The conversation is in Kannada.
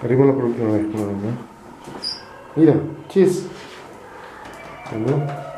Arriba la producción, a ver, mira, cheers. ¿No?